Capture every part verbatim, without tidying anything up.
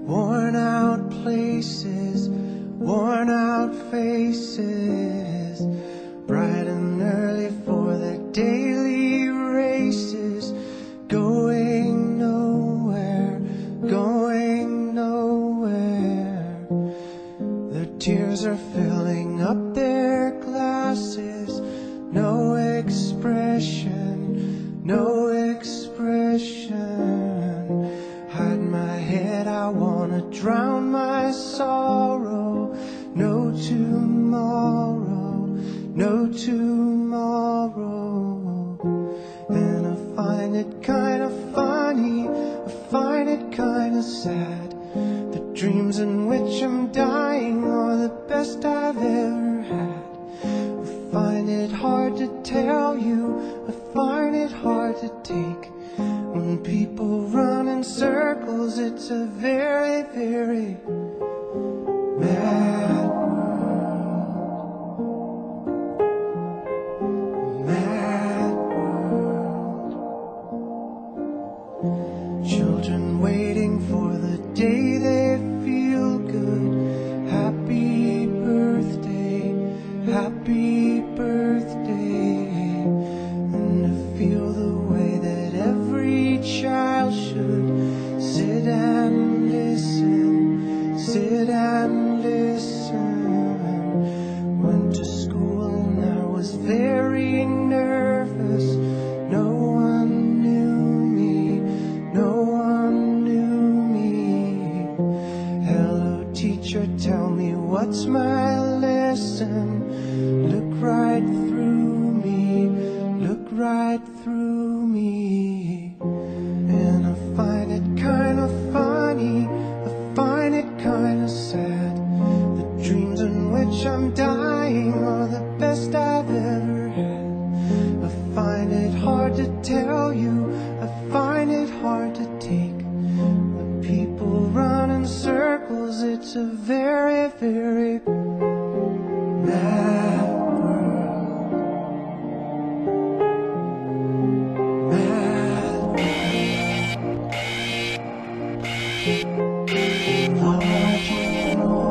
worn out places, worn out faces, bright and early for the daily races, going nowhere, going nowhere. Their tears are filling up their glasses, no expression, no expression. Hide my head, I wanna drown my sorrow. No tomorrow, no tomorrow. And I find it kinda funny, I find it kinda sad. The dreams in which I'm dying are the best I've ever had. I find it hard to tell you, I find it hard to take. When people run in circles, it's a very, very mad world. Mad world. Children waiting for the day they feel good. Happy birthday, happy birthday. And to feel the way that every child should sit and listen, sit and listen. Went to school and I was very nervous. No one knew me, no one knew me. Hello teacher, tell me what's my lesson. Look right through me, look right through me. And I find it kinda funny, I find it kinda sad. The dreams in which I'm dying are the best I've ever had. I find it hard to tell you, I find it hard to take. When people run in circles, it's a very, very mad world. Mad world. Lord, you know.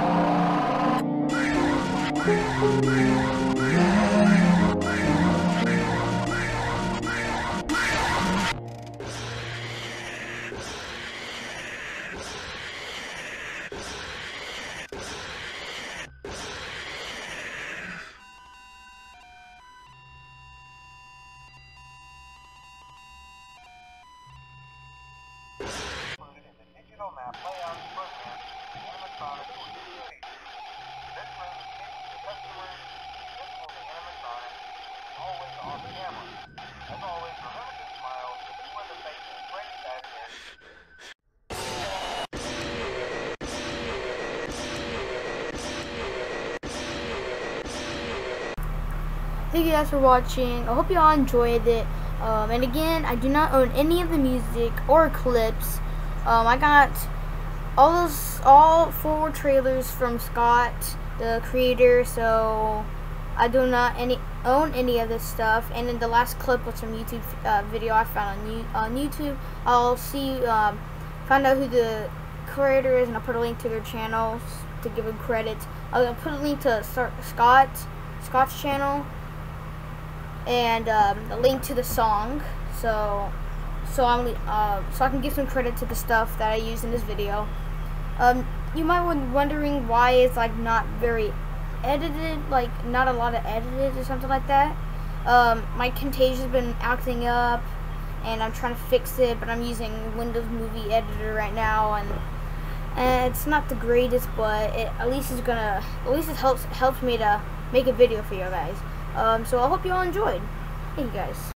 Digital map layout program animatronic organization. This brings kids to customers, visible to animatronics, always on camera. As always, remember to smile when the face is Freddy back there. Thank you guys for watching. I hope you all enjoyed it. Um, and again, I do not own any of the music or clips. Um, I got all those, all four trailers from Scott, the creator. So I do not any own any of this stuff. And then the last clip was from YouTube uh, video I found on, you, on YouTube. I'll see, um, find out who the creator is, and I'll put a link to their channels to give them credit. I'll put a link to Scott, Scott's channel, and um, a link to the song, so so I'm uh, so I can give some credit to the stuff that I used in this video. Um, you might be wondering why it's like not very edited, like not a lot of edited or something like that. Um, my Camtasia's been acting up, and I'm trying to fix it, but I'm using Windows Movie Editor right now, and and it's not the greatest, but it at least is gonna at least it helps helps me to make a video for you guys. Um, so I hope you all enjoyed. Thank you guys.